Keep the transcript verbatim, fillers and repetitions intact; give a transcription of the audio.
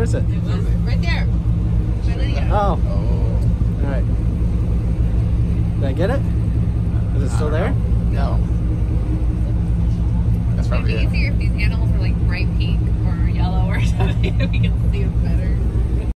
is it? It was right there. By Lydia. Oh. Oh. All right. Did I get it? Is it still there? No. That's It'd probably be it. easier if these animals were like bright pink or yellow or something. We can see them better.